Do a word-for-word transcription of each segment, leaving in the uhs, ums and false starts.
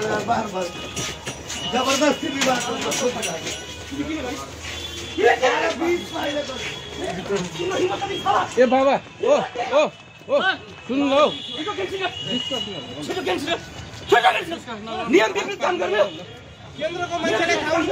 जबरदस्ती विवाद ए बाबा ओ ओ ओ सुन लो नियम विपरीत काम गर्ने केन्द्रको मान्छेले खाउन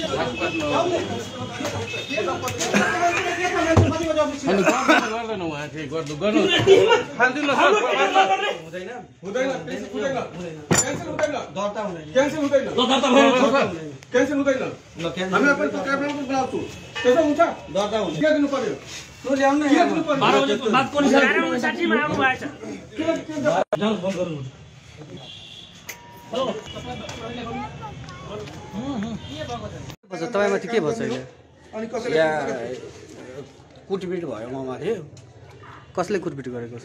अनि गर्दैन उहाँ चाहिँ गर्नु गर्नु खान्छु न सर हुँदैन हुँदैन हुँदैन क्यान्सल हुँदैन दर्ता हुँदैन क्यान्सल हुँदैन ल दर्ता भयो क्यान्सल हुँदैन ल क्यान्सल हामी पनि त्यो क्याबिनेट पनि बोलाउँछु त्यसो हुन्छ दर्ता हुन्छ के दिनु पर्यो त्यो ल्याउनु न के दिनु पर्यो बाह्र बजे बाद पनि साठी मा आउनु भएछ जानु फोन गर्नु तपाईमाथि के भन्छ अहिले अनि कसैले यहाँ कुटपिट भयो म माथि कसले कुटपिट गरेको छ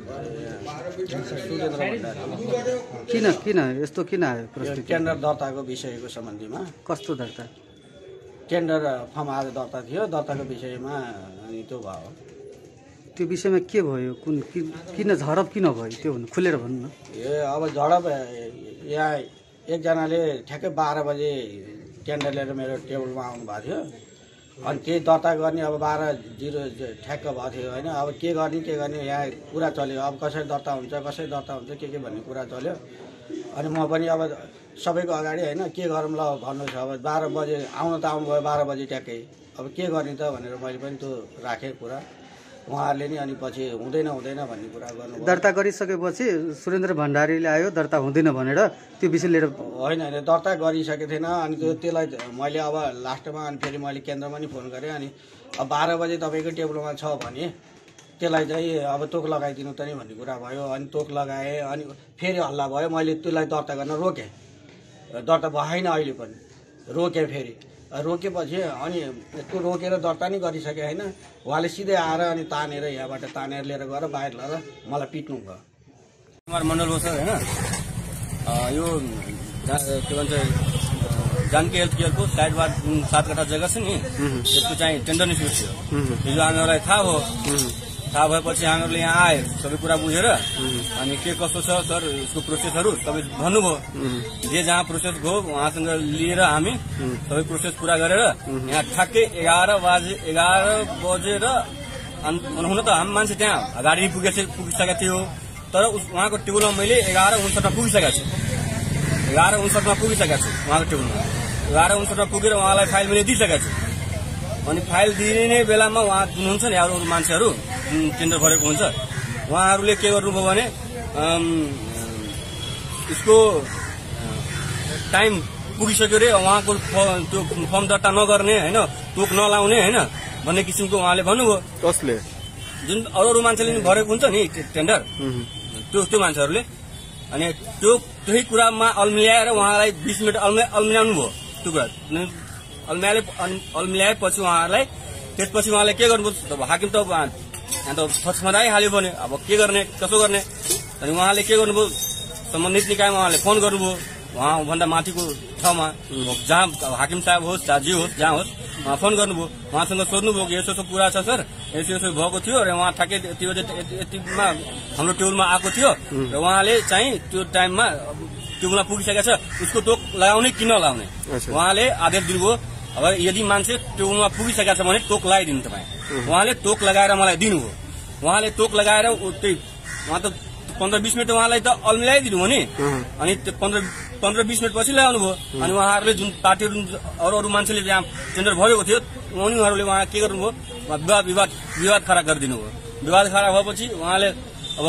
सुरेन्द्र भण्डारी किन किन यस्तो किन आयो परिस्थिति टेन्डर दर्ताको विषयको सम्बन्धीमा कस्तो दर्ता टेन्डर फर्म आज दर्ता थियो दर्ताको विषयमा अनि त्यो भयो त्यो विषयमा के भयो कुन किन झडप किन भयो त्यो भन्नु खुलेर भन्नु न ए अब झडप यहाँ एकजनाले ठ्याक्कै बाह्र बजे टेन्डर लिएर मेरो टेबलमा आउनु भएको थियो अनि केही दर्ता गर्ने अब बाह्र जिरो ठ्याक्क भएको थियो होइन अब के गर्ने के गर्ने यहाँ कुरा चल्यो अब कसरी दर्ता हुन्छ कसरी दर्ता हुन्छ के के भन्ने कुरा चल्यो अनि म पनि अब सबैको अगाडि होइन के गरौँ ल भन्नुहोस् अब बाह्र बजे आउनु त आउनुभयो बाह्र बजे ट्याक्कै अब के गर्ने त भनेर मैले पनि त्यो राखेँ कुरा उहाँहरूले नि अनि पछि हुँदैन हुँदैन भन्ने कुरा गर्नु दर्ता गरिसकेपछि सुरेन्द्र भण्डारीले आयो दर्ता हुँदैन भनेर त्यो विषय लिएर होइन होइन दर्ता गरिसकेको थिएन अनि त्यो त्यसलाई मैले अब लास्टमा अनि फेरि मैले केन्द्रमा नि फोन गरेँ अनि अब बाह्र बजे तपाईँको टेबलमा छ भने त्यसलाई चाहिँ अब तोक लगाइदिनु त नि भन्ने कुरा भयो अनि तोक लगाएँ अनि फेरि हल्ला भयो मैले त्यसलाई दर्ता गर्न रोकेँ दर्ता भएन अहिले पनि रोकेँ फेरि रोकेपछि अनि त्यो रोकेर दर्ता नि गरिसकेँ होइन उहाँले सिधै आएर अनि तानेर यहाँबाट तानेर लिएर गएर बाहिर लगेर मलाई पिट्नु भयो कुमार मण्डल हो सर होइन यो के भन्छ जानकी हेल्थ केयरको साइडमा जुन सात कट्ठा जग्गा छ नि त्यसको चाहिँ टेन्डर इस्यु थियो हिजो हामीहरूलाई थाहा भयो थाहा भएपछि हामीहरूले यहाँ आए सबै कुरा बुझेर अनि के कस्तो छ सर यसको प्रोसेसहरू तपाईँ भन्नुभयो जे जहाँ प्रोसेस गयो उहाँसँग लिएर हामी सबै प्रोसेस पुरा गरेर यहाँ ठ्याक्कै एघार बजे एघार बजेर हुन त हामी मान्छे त्यहाँ अगाडि पुगेछ पुगिसकेको थियो तर उहाँको टेबलमा मैले एघार उन्सठमा पुगिसकेको छु एघार उन्सठमा पुगिसकेको छु उहाँको टेबलमा एघार उन्सठमा पुगेर उहाँलाई फाइल मैले दिइसकेको छु अनि फाइल दिने बेलामा उहाँ हुनुहुन्छ नि अरू अरू मान्छेहरू टेन्डर भरेको हुन्छ उहाँहरूले के गर्नुभयो भने यसको टाइम पुगिसक्यो रे उहाँको त्यो फर्म दर्ता नगर्ने होइन तोक नलाउने होइन भन्ने किसिमको उहाँले भन्नुभयो कसले जुन अरू अरू मान्छेले भरेको हुन्छ नि टेन्डर त्यो त्यो मान्छेहरूले अनि त्यो त्यही कुरामा अल्मिल्याएर उहाँलाई बिस मिनट अल्मि अल्मिल्याउनु भयो त्यो कुरा अल्मियाले अल्मिल्याएपछि उहाँहरूलाई त्यसपछि उहाँले के गर्नुभयो हाकिम त यहाँ त फचमदाइहाल्यो भने अब के गर्ने कसो गर्ने अनि उहाँले के गर्नुभयो सम्बन्धित निकायमा उहाँले फोन गर्नुभयो उहाँभन्दा माथिको ठाउँमा जहाँ हाकिम साहब होस् चाहे जे होस् जहाँ होस् उहाँ फोन गर्नुभयो उहाँसँग सोध्नुभयो कि यसो यसो कुरा छ सर यसो यसो भएको थियो र उहाँ ठ्याक्कै यति बजे यतिमा हाम्रो टेबलमा आएको थियो र उहाँले चाहिँ त्यो टाइममा टेबलमा पुगिसकेको छ उसको तोक लगाउने कि नलाउने उहाँले आदेश दिनुभयो अब यदि मान्छे टेबलमा पुगिसकेको छ भने तोक लगाइदिनु तपाईँ उहाँले तोक लगाएर मलाई दिनुभयो उहाँले तोक लगाएर त्यही उहाँ त पन्ध्र बिस मिनट उहाँलाई त अल्मिलाइदिनु हो नि अनि त्यो पन्ध्र पन्ध्र बिस मिनट पछि ल्याउनु भयो अनि उहाँहरूले जुन पार्टीहरू अरू अरू मान्छेले त्यहाँ टेन्डर भरेको थियो उनीहरूले उहाँ के गर्नुभयो विवाद विवाद विवाद खडा गरिदिनु भयो विवाद खडा भएपछि उहाँले अब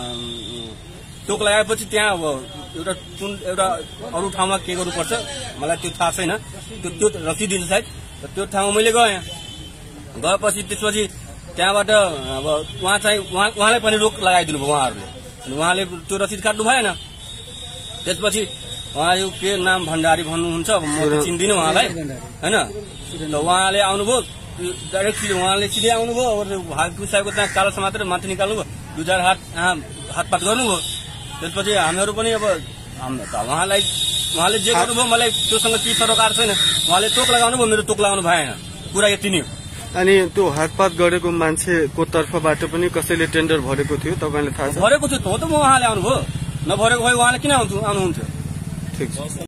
तोक लगाएपछि त्यहाँ अब एउटा कुन एउटा अरू ठाउँमा के गर्नुपर्छ मलाई त्यो थाहा छैन त्यो त्यो रसिद दिन्छ सायद त्यो ठाउँमा मैले गएँ गएपछि त्यसपछि त्यहाँबाट अब उहाँ चाहिँ उहाँ उहाँलाई पनि रोक लगाइदिनु भयो उहाँहरूले अनि उहाँले त्यो रसिद काट्नु भएन त्यसपछि उहाँ यो के नाम भण्डारी भन्नुहुन्छ म चिन्दिनँ उहाँलाई होइन ल उहाँले आउनुभयो डाइरेक्ट सिधै उहाँले सिधै आउनुभयो हाकिम साहबको त्यहाँ कालो समातेर माथि निकाल्नुभयो दुई चार हात हातपात गर्नुभयो त्यसपछि हामीहरू पनि अब उहाँलाई उहाँले जे गर्नुभयो मलाई त्योसँग केही सरोकार छैन उहाँले तोक लगाउनु भयो मेरो तोक लगाउनु भएन कुरा यति नै हो अनि त्यो हातपात गरेको मान्छेको तर्फबाट पनि कसैले टेन्डर भरेको थियो तपाईँले थाहा छ भरेको थियो त हो त म उहाँले आउनुभयो नभरेको भए उहाँले किन आउनु आउनुहुन्थ्यो ठिक छ।